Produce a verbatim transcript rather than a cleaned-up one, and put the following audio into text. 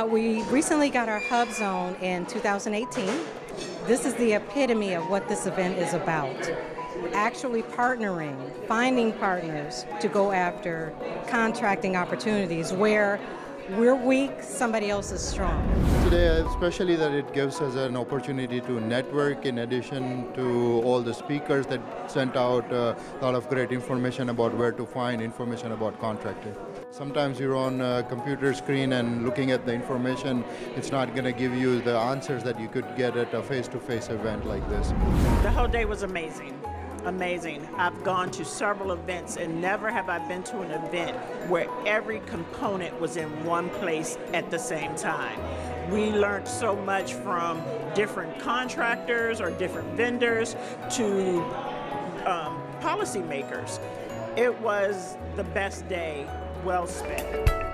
we recently got our HUBZone in two thousand eighteen. This is the epitome of what this event is about. Actually partnering, finding partners to go after contracting opportunities where we're weak, somebody else is strong. Today, especially that it gives us an opportunity to network in addition to all the speakers that sent out uh, a lot of great information about where to find information about contracting. Sometimes you're on a computer screen and looking at the information, it's not going to give you the answers that you could get at a face-to-face event like this. The whole day was amazing. Amazing. I've gone to several events and never have I been to an event where every component was in one place at the same time. We learned so much from different contractors or different vendors to um, policymakers. It was the best day well spent.